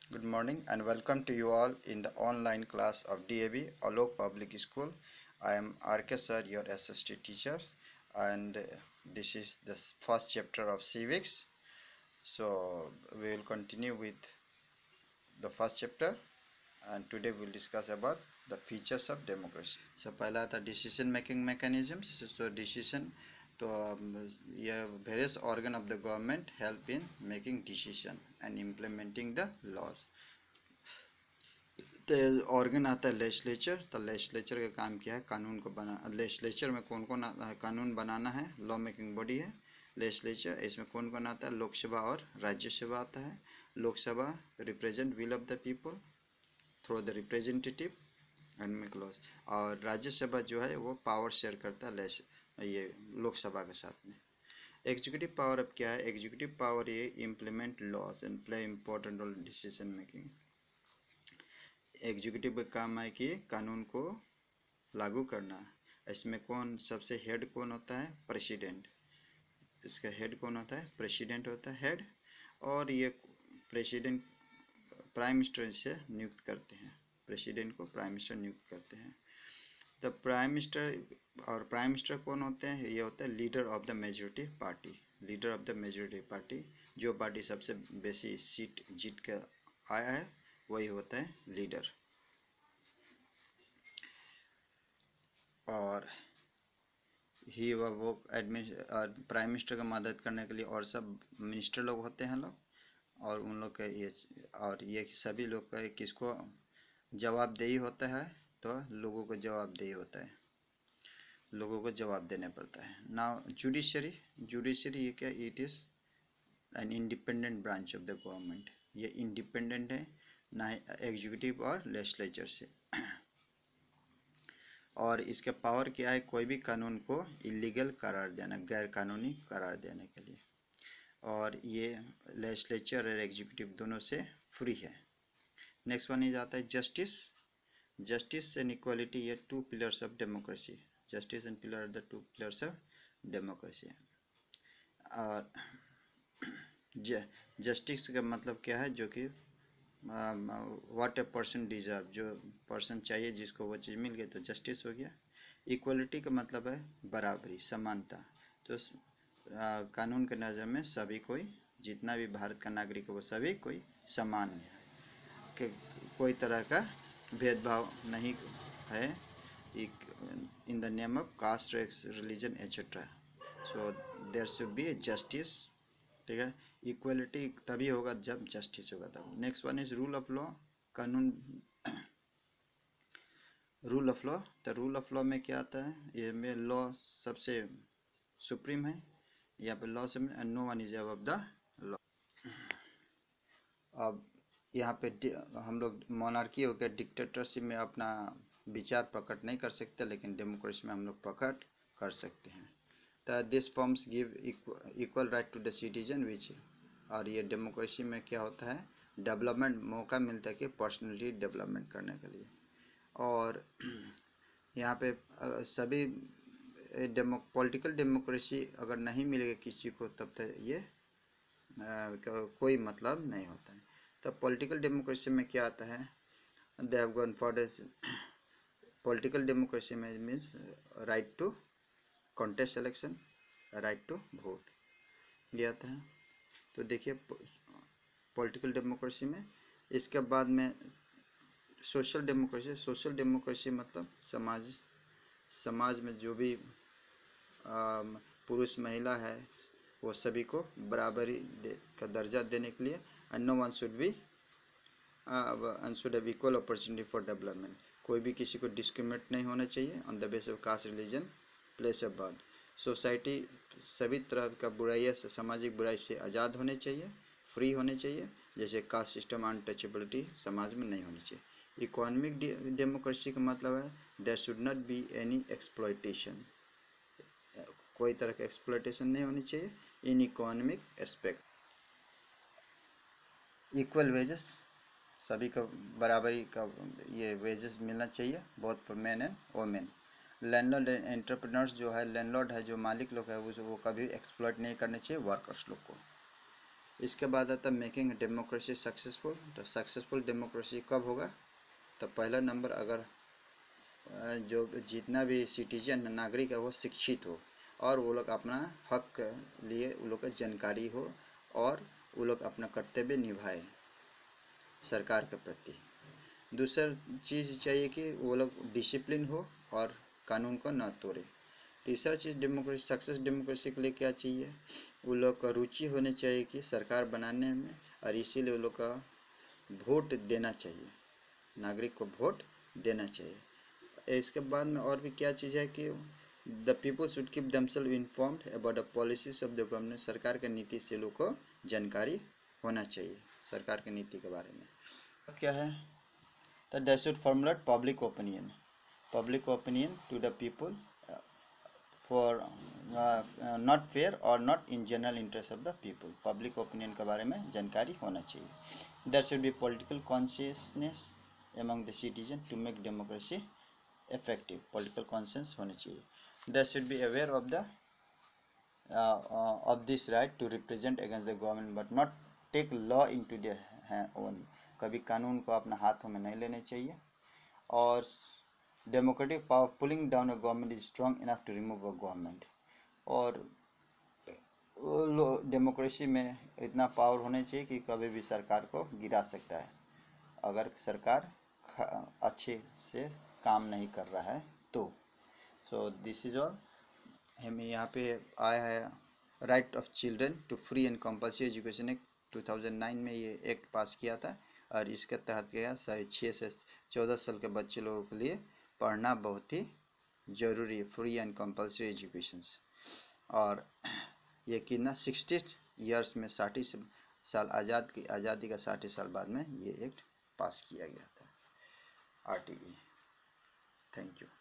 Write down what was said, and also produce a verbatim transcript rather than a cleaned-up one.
Good morning and welcome to you all in the online class of D A V Alok Public School. I am R K sir, your assistant teacher, and uh, this is the first chapter of civics. So we will continue with the first chapter, and today we will discuss about the features of democracy. So पहला था decision making mechanisms. So decision तो ये various organ of the government help in making decision and implementing the laws. तो organ आता है legislature. तो legislature का काम क्या है? कानून को बना। लेजिस्लेचर में कौन कौन कानून बनाना है? लॉ मेकिंग बॉडी है लेजिस्लेचर। इसमें कौन कौन आता है? लोकसभा और राज्यसभा आता है। Lok Sabha represent will of the people through the representative and make laws, और राज्यसभा जो है वो पावर शेयर करता है ये लोकसभा के साथ में। एग्जीक्यूटिव पावर अब क्या है? एग्जीक्यूटिव पावर ये implement laws and play important role decision making. Executive का काम है कि कानून को लागू करना। इसमें कौन सबसे हेड कौन होता है? प्रेसिडेंट। इसका हेड कौन होता है? प्रेसिडेंट होता है हेड। और ये प्रेसिडेंट प्राइम मिनिस्टर से नियुक्त करते हैं। प्रेसिडेंट को प्राइम मिनिस्टर नियुक्त करते हैं। द प्राइम मिनिस्टर और प्राइम मिनिस्टर कौन होते हैं? ये होता है leader of the majority party. Leader of the majority party, जो पार्टी सबसे बेसी सीट जीत के आया है वही होता है लीडर। और ही व वो एडमिन प्राइम मिनिस्टर का मदद करने के लिए और सब मिनिस्टर लोग होते हैं लोग, और उन लोग का ये और ये सभी लोग का किसको जवाबदेही होता है? तो लोगों को जवाबदेही होता है, लोगों को जवाब देना पड़ता है। Now judiciary. जुडिशरी ये क्या? It is an independent branch of the government. ये इंडिपेंडेंट है ना एग्जीक्यूटिव और लेजिस्लेचर से। और इसका पावर क्या है? कोई भी कानून को इलीगल करार देना, गैर कानूनी करार देने के लिए। और ये लेजिस्लेचर और एग्जीक्यूटिव दोनों से फ्री है। नेक्स्ट वन इज आता है जस्टिस। जस्टिस एंड इक्वालिटी, ये two pillars of democracy. Justice and pillar are the two pillars of democracy. और जस्टिस का मतलब क्या है? जो कि व्हाट ए पर्सन डिजर्व, जो पर्सन चाहिए जिसको वो चीज़ मिल गई तो जस्टिस हो गया। इक्वलिटी का मतलब है बराबरी, समानता। तो आ, कानून के नज़र में सभी कोई, जितना भी भारत का नागरिक है वो सभी कोई समान है, कि कोई तरह का भेदभाव नहीं है in the name of caste, religion etcetera. So there should be justice. ठीक है, इक्वलिटी तभी होगा जब जस्टिस होगा तब। Next one is rule of law. कानून, रूल ऑफ लॉ। तो रूल ऑफ लॉ में क्या आता है? ये में लॉ सबसे सुप्रीम है, यहाँ पे लॉ से no one is above the law. अब यहाँ पे हम लोग मोनार्की हो गया, डिक्टेटरशिप में अपना विचार प्रकट नहीं कर सकते, लेकिन डेमोक्रेसी में हम लोग प्रकट कर सकते हैं। तो this forms give equal right to the citizen which, और ये डेमोक्रेसी में क्या होता है? डेवलपमेंट मौका मिलता है कि पर्सनली डेवलपमेंट करने के लिए। और यहाँ पे सभी डेमो पॉलिटिकल डेमोक्रेसी अगर नहीं मिलेगा किसी को तब तक ये आ, कोई मतलब नहीं होता है। तो पॉलिटिकल डेमोक्रेसी में क्या आता है? They have gone for this political democracy में means right to contest election, right to vote, ये आता है। तो देखिए पॉलिटिकल डेमोक्रेसी में, इसके बाद में सोशल डेमोक्रेसी। सोशल डेमोक्रेसी मतलब समाज, समाज में जो भी पुरुष महिला है वो सभी को बराबरी का दर्जा देने के लिए, and no one should be and should have equal opportunity for development. कोई भी किसी को डिस्क्रिमिनेट नहीं होना चाहिए on the basis of caste, religion, place of birth. Society सभी तरह का बुराई से, सामाजिक बुराई से आज़ाद होने चाहिए, फ्री होने चाहिए। जैसे कास्ट सिस्टम, अनटचेबिलिटी समाज में नहीं होनी चाहिए। इकोनॉमिक डेमोक्रेसी का मतलब है there should not be any exploitation, कोई तरह का एक्सप्लॉयटेशन नहीं होनी चाहिए in economic aspect. Equal wages, सभी को बराबरी का ये वेजेस मिलना चाहिए, both for man and women. Landlord and entrepreneurs जो है, लैंडलॉर्ड है जो मालिक लोग है, वो वो कभी एक्सप्लॉयट नहीं करने चाहिए वर्कर्स लोग को। इसके बाद आता है मेकिंग डेमोक्रेसी सक्सेसफुल। तो सक्सेसफुल डेमोक्रेसी कब होगा? तो पहला नंबर, अगर जो जितना भी सिटीजन नागरिक है वो शिक्षित हो और वो लोग अपना हक के लिए वो लोग को जानकारी हो और वो लोग अपना कर्तव्य निभाए सरकार के प्रति। दूसरा चीज़ चाहिए कि वो लोग डिसिप्लिन हो और कानून को न तोड़े। तीसरा चीज़ डेमोक्रेसी सक्सेस डेमोक्रेसी के लिए क्या चाहिए? वो लोग का रुचि होनी चाहिए कि सरकार बनाने में, और इसीलिए वो लोग का वोट देना चाहिए, नागरिक को वोट देना चाहिए। इसके बाद में और भी क्या चीज़ है कि the people should keep themself informed about the policies of the government. सरकार के नीति से लोग को जानकारी होना चाहिए सरकार की नीति के बारे में। क्या है? तो they should formulate public opinion public opinion to the people for not fair और not in general interest of the people. Public opinion के बारे में जानकारी होना चाहिए। There should be political consciousness among the citizen to make democracy effective। political conscience होनी चाहिए। they should be aware of the uh, uh, of this right to represent against the government but not take law into their own। कभी कानून को अपने हाथों में नहीं लेने चाहिए। और democratic power pulling down a government is strong enough to remove a government. और डेमोक्रेसी में इतना पावर होना चाहिए कि कभी भी सरकार को गिरा सकता है अगर सरकार अच्छे से काम नहीं कर रहा है तो। So this is all. हमें यहाँ पे आया है right of children to free and compulsory education act two thousand nine में ये एक्ट पास किया था और इसके तहत क्या है छः से चौदह साल के बच्चे लोगों के लिए पढ़ना बहुत ही ज़रूरी है, फ्री एंड कंपल्सरी एजुकेशन। और ये कि ना सिक्सटी ईयर्स में साठ साल आज़ाद की आज़ादी का साठ साल बाद में ये एक्ट पास किया गया था, R T E. Thank you.